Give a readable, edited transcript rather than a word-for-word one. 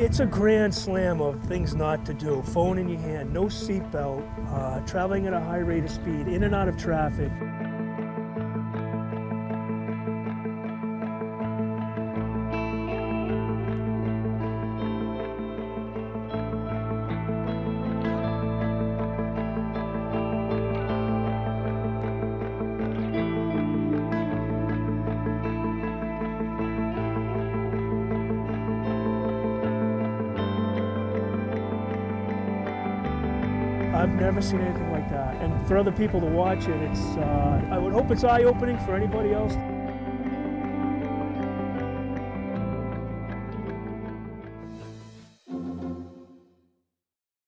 It's a grand slam of things not to do. Phone in your hand, no seatbelt, traveling at a high rate of speed, in and out of traffic. I've never seen anything like that. And for other people to watch it, I would hope it's eye-opening for anybody else.